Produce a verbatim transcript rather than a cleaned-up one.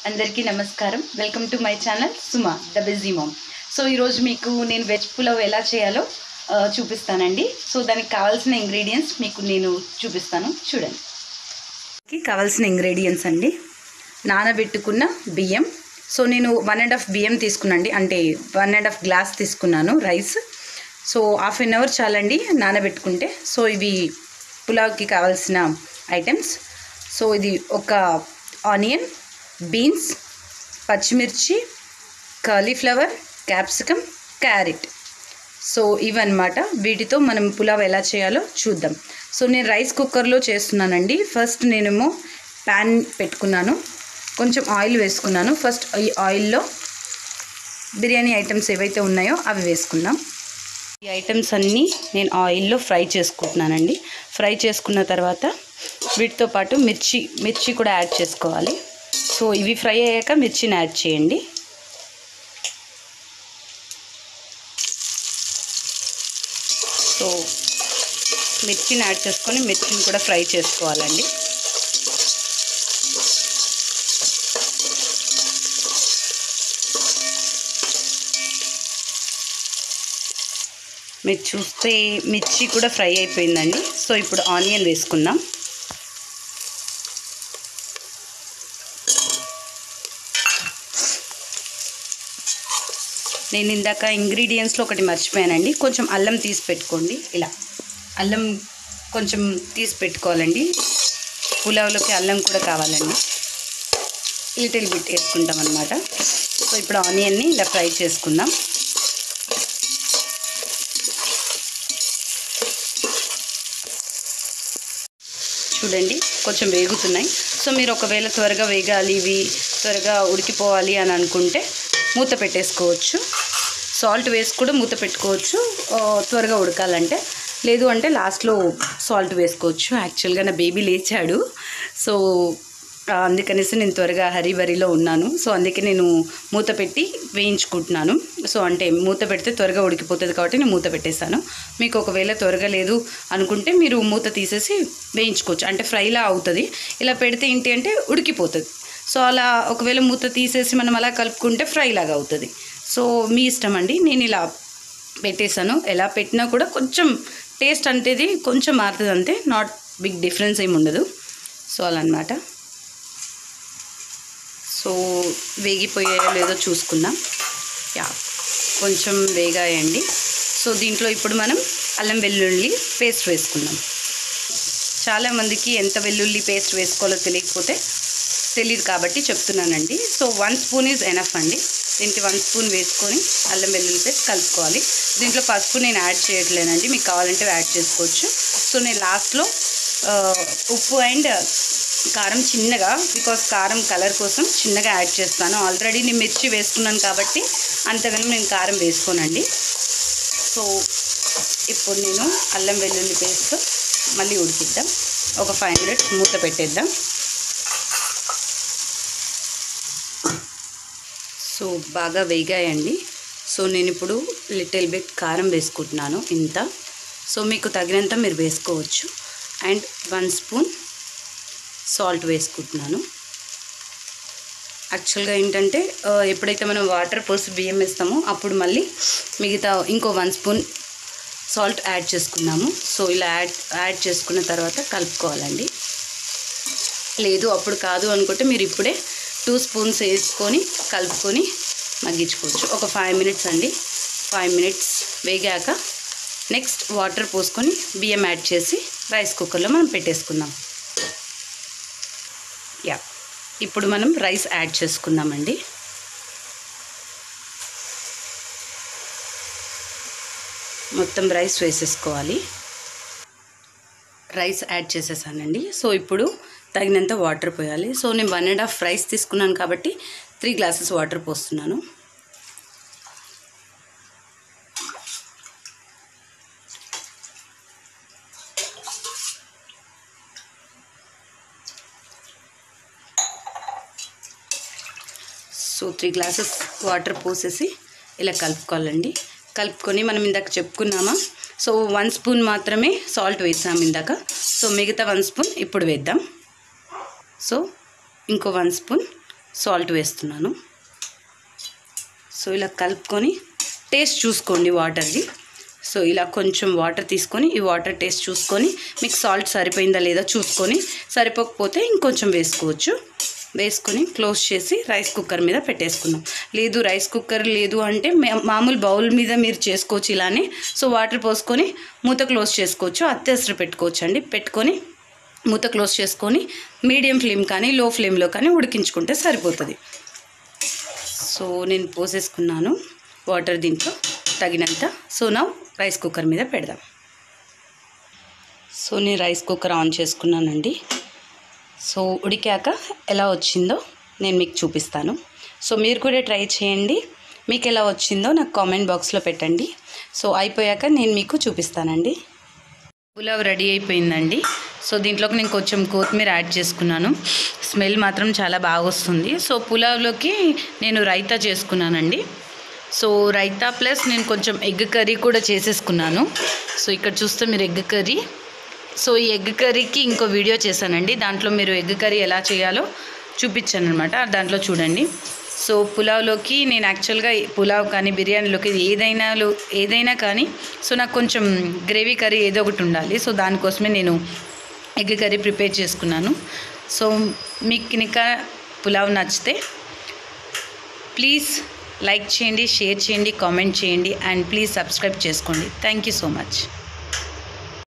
అందరికీ నమస్కారం. Welcome to my channel Suma the busy mom. So ఈరోజు మీకు నేను వెజ్ పులావ్ ఎలా చేయాలో చూపిస్తానండి. సో దానికి కావాల్సిన ఇంగ్రీడియంట్స్ మీకు నేను చూపిస్తాను, చూడండి. కావాల్సిన ఇంగ్రీడియంట్స్ అండి, నానబెట్టుకున్న బియ్యం. సో నేను వన్ అండ్ హాఫ్ బియ్యం తీసుకున్నాండి, అంటే వన్ అండ్ హాఫ్ గ్లాస్ తీసుకున్నాను rice. So half an hour చాలండి నానబెట్టుకుంటే. సో ఇవి పులావ్కి కావాల్సిన ఐటమ్స్. సో ఇది ఒక ఆనియన్, బీన్స్, పచ్చిమిర్చి, కాలీఫ్లవర్, క్యాప్సికమ్, క్యారెట్. సో ఇవన్నమాట. వీటితో మనం పులావ్ ఎలా చేయాలో చూద్దాం. సో నేను రైస్ కుక్కర్లో చేస్తున్నానండి. ఫస్ట్ నేనేమో ప్యాన్ పెట్టుకున్నాను, కొంచెం ఆయిల్ వేసుకున్నాను. ఫస్ట్ ఈ ఆయిల్లో బిర్యానీ ఐటమ్స్ ఏవైతే ఉన్నాయో అవి వేసుకుందాం. ఈ ఐటమ్స్ అన్నీ నేను ఆయిల్లో ఫ్రై చేసుకుంటున్నానండి. ఫ్రై చేసుకున్న తర్వాత వీటితో పాటు మిర్చి మిర్చి కూడా యాడ్ చేసుకోవాలి. సో ఇవి ఫ్రై అయ్యాక మిర్చిని యాడ్ చేయండి. సో మిర్చిని యాడ్ చేసుకొని మిర్చిని కూడా ఫ్రై చేసుకోవాలండి. మీరు చూస్తే మిర్చి కూడా ఫ్రై అయిపోయిందండి. సో ఇప్పుడు ఆనియన్ వేసుకుందాం. నేను ఇందాక ఇంగ్రీడియంట్స్లో ఒకటి మర్చిపోయానండి, కొంచెం అల్లం తీసి పెట్టుకోండి. ఇలా అల్లం కొంచెం తీసి పెట్టుకోవాలండి. పులావ్లోకి అల్లం కూడా కావాలండి. లిటిల్ బిట్ వేసుకుంటాం అన్నమాట. సో ఇప్పుడు ఆనియన్ని ఇలా ఫ్రై చేసుకుందాం. చూడండి కొంచెం వేగుతున్నాయి. సో మీరు ఒకవేళ త్వరగా వేగాలి, ఇవి త్వరగా ఉడికిపోవాలి అని అనుకుంటే మూత పెట్టేసుకోవచ్చు. సాల్ట్ వేసి కూడా మూత పెట్టుకోవచ్చు త్వరగా ఉడకాలంటే. లేదు అంటే లాస్ట్లో సాల్ట్ వేసుకోవచ్చు. యాక్చువల్గా నా బేబీ లేచాడు, సో అందుకనేసి నేను త్వరగా హరీ బరీలో ఉన్నాను. సో అందుకే నేను మూత పెట్టి వేయించుకుంటున్నాను. సో అంటే మూత పెడితే త్వరగా ఉడికిపోతుంది కాబట్టి నేను మూత పెట్టేస్తాను. మీకు ఒకవేళ త్వరగా లేదు అనుకుంటే మీరు మూత తీసేసి వేయించుకోవచ్చు, అంటే ఫ్రైలా అవుతుంది. ఇలా పెడితే ఏంటి అంటే ఉడికిపోతుంది. సో అలా ఒకవేళ మూత తీసేసి మనం అలా కలుపుకుంటే ఫ్రై లాగా అవుతుంది. సో మీ ఇష్టం అండి. నేను ఇలా పెట్టేశాను. ఎలా పెట్టినా కూడా కొంచెం టేస్ట్ అంటేది కొంచెం మారుతుంది అంతే, నాట్ బిగ్ డిఫరెన్స్ ఏమి ఉండదు. సో అలా అన్నమాట. సో వేగిపోయాయో లేదో చూసుకుందాం. యా కొంచెం వేగాయండి. సో దీంట్లో ఇప్పుడు మనం అల్లం వెల్లుల్లి పేస్ట్ వేసుకుందాం. చాలామందికి ఎంత వెల్లుల్లి పేస్ట్ వేసుకోవాలో తెలియకపోతే తెలియదు కాబట్టి చెప్తున్నానండి. So one spoon is enough అండి. దీనికి వన్ స్పూన్ వేసుకొని అల్లం వెల్లుల్లి పేస్ట్ కలుపుకోవాలి. దీంట్లో పసుపు నేను యాడ్ చేయట్లేనండి, మీకు కావాలంటే యాడ్ చేసుకోవచ్చు. సో నేను లాస్ట్లో ఉప్పు అండ్ కారం చిన్నగా, బికాస్ కారం కలర్ కోసం చిన్నగా యాడ్ చేస్తాను. ఆల్రెడీ నేను మిర్చి వేసుకున్నాను కాబట్టి అంతగానో నేను కారం వేసుకోనండి. సో ఇప్పుడు నేను అల్లం వెల్లుల్లి పేస్ట్ మళ్ళీ ఉడికిద్దాం. ఒక ఫైవ్ మినిట్స్ మూత పెట్టేద్దాం. సో బాగా వేగాయండి. సో నేను ఇప్పుడు లిటిల్ బిట్ కారం వేసుకుంటున్నాను, ఇంత. సో మీకు తగినంత మీరు వేసుకోవచ్చు. అండ్ వన్ స్పూన్ సాల్ట్ వేసుకుంటున్నాను. యాక్చువల్గా ఏంటంటే ఎప్పుడైతే మనం వాటర్ పోసి బియ్యం వేస్తామో అప్పుడు మళ్ళీ మిగతా ఇంకో వన్ స్పూన్ సాల్ట్ యాడ్ చేసుకున్నాము. సో ఇలా యాడ్ యాడ్ చేసుకున్న తర్వాత కలుపుకోవాలండి. లేదు అప్పుడు కాదు అనుకుంటే మీరు ఇప్పుడే టూ స్పూన్స్ వేసుకొని కలుపుకొని మగ్గించుకోవచ్చు. ఒక ఫైవ్ మినిట్స్ అండి. ఫైవ్ మినిట్స్ వేగాక నెక్స్ట్ వాటర్ పోసుకొని బియ్యం యాడ్ చేసి రైస్ కుక్కర్లో మనం పెట్టేసుకుందాం. యా ఇప్పుడు మనం రైస్ యాడ్ చేసుకుందామండి. మొత్తం రైస్ వేసేసుకోవాలి. రైస్ యాడ్ చేసేసానండి. సో ఇప్పుడు తగినంత వాటర్ పోయాలి. సో నేను వన్ అండ్ హాఫ్ రైస్ తీసుకున్నాను కాబట్టి త్రీ గ్లాసెస్ వాటర్ పోస్తున్నాను. సో త్రీ గ్లాసెస్ వాటర్ పోసేసి ఇలా కలుపుకోవాలండి. కలుపుకొని మనం ఇందాక చెప్పుకున్నామా, సో వన్ స్పూన్ మాత్రమే సాల్ట్ వేసాము ఇందాక. సో మిగతా వన్ స్పూన్ ఇప్పుడు వేద్దాం. సో ఇంకో వన్ స్పూన్ సాల్ట్ వేస్తున్నాను. సో ఇలా కలుపుకొని టేస్ట్ చూసుకోండి వాటర్ది. సో ఇలా కొంచెం వాటర్ తీసుకొని ఈ వాటర్ టేస్ట్ చూసుకొని మీకు సాల్ట్ సరిపోయిందా లేదా చూసుకొని, సరిపోకపోతే ఇంకొంచెం వేసుకోవచ్చు. వేసుకొని క్లోజ్ చేసి రైస్ కుక్కర్ మీద పెట్టేసుకుందాం. లేదు రైస్ కుక్కర్ లేదు అంటే మామూలు బౌల్ మీద మీరు చేసుకోవచ్చు ఇలానే. సో వాటర్ పోసుకొని మూత క్లోజ్ చేసుకోవచ్చు, అత్యవసర పెట్టుకోవచ్చు అండి. పెట్టుకొని మూత క్లోజ్ చేసుకొని మీడియం ఫ్లేమ్ కానీ లో ఫ్లేమ్లో కానీ ఉడికించుకుంటే సరిపోతుంది. సో నేను పోసేసుకున్నాను వాటర్ దీంట్లో తగినంత. సో నా రైస్ కుక్కర్ మీద పెడదాం. సో నేను రైస్ కుక్కర్ ఆన్ చేసుకున్నానండి. సో ఉడికాక ఎలా వచ్చిందో నేను మీకు చూపిస్తాను. సో మీరు కూడా ట్రై చేయండి, మీకు ఎలా వచ్చిందో నాకు కామెంట్ బాక్స్లో పెట్టండి. సో అయిపోయాక నేను మీకు చూపిస్తానండి. పులావ్ రెడీ అయిపోయిందండి. సో దీంట్లోకి నేను కొంచెం కొత్తిమీర యాడ్ చేసుకున్నాను. స్మెల్ మాత్రం చాలా బాగా వస్తుంది. సో పులావ్లోకి నేను రైతా చేసుకున్నానండి. సో రైతా ప్లస్ నేను కొంచెం ఎగ్ కర్రీ కూడా చేసేసుకున్నాను. సో ఇక్కడ చూస్తే మీరు ఎగ్ కర్రీ. సో ఈ ఎగ్ కర్రీకి ఇంకో వీడియో చేశానండి, దాంట్లో మీరు ఎగ్ కర్రీ ఎలా చేయాలో చూపించాను అనమాట, దాంట్లో చూడండి. సో పులావ్లోకి నేను యాక్చువల్గా పులావ్ కానీ బిర్యానీలోకి ఏదైనా ఏదైనా కానీ సో నాకు కొంచెం గ్రేవీ కర్రీ ఏదో ఒకటి ఉండాలి. సో దానికోసమే నేను ఎగ్ కర్రీ ప్రిపేర్ చేసుకున్నాను. సో మీకు ఇంకా పులావ్ నచ్చితే ప్లీజ్ లైక్ చేయండి, షేర్ చేయండి, కామెంట్ చేయండి అండ్ ప్లీజ్ సబ్స్క్రైబ్ చేసుకోండి. Thank you so much.